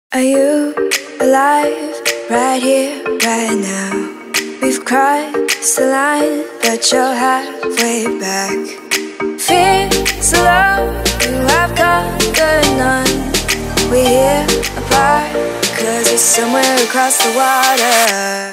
Are you alive right here, right now? We've crossed the line, but you're halfway back. Fears of love, you have conquered none. We're here apart, cause it's somewhere across the water.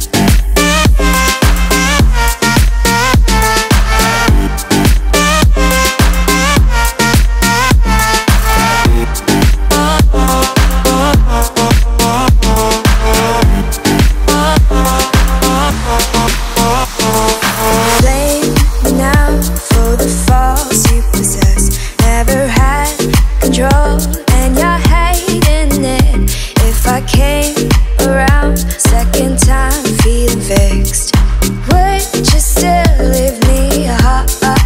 And you're hating it. If I came around second time feeling fixed, would you still leave me a hollow?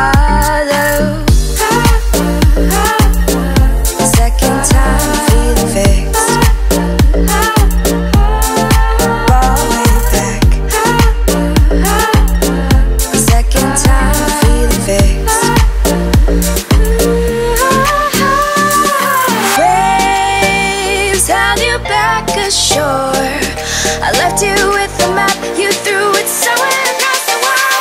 Second time feeling fixed, all the way back. Second time feeling fixed. Back ashore, I left you with the map. You threw it somewhere across the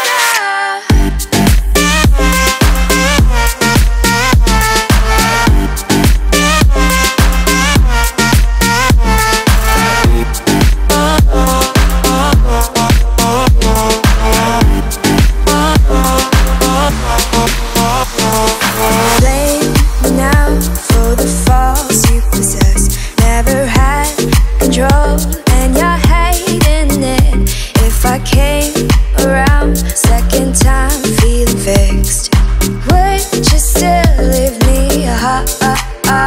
Blame me now for the faults you possess. Never had control, and you're hating it. If I came around second time feeling fixed, would you still leave me a hollow?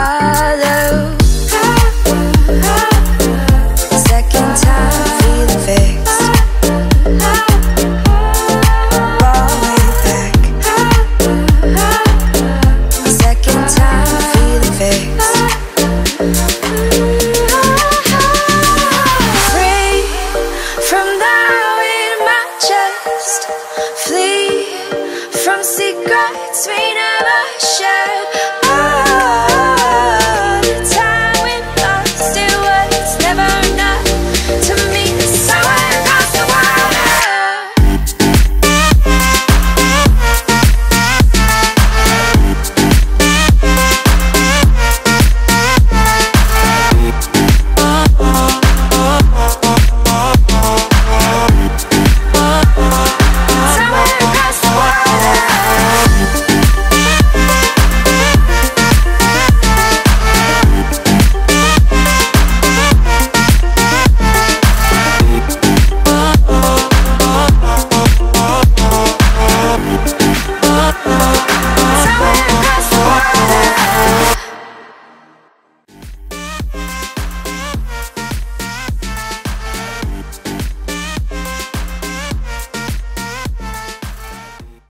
Second time feeling fixed, all the way back. Second time feeling fixed. Flee from secrets we never shared.